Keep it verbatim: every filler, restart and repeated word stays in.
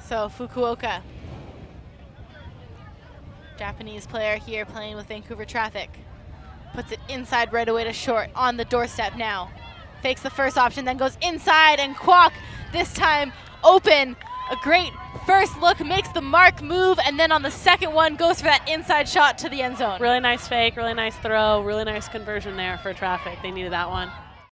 So Fukuoka, Japanese player here playing with Vancouver Traffic, puts it inside right away to short on the doorstep now. Fakes the first option, then goes inside, and Kwok this time open. A great first look, makes the mark move, and then on the second one goes for that inside shot to the end zone. Really nice fake, really nice throw, really nice conversion there for Traffic. They needed that one.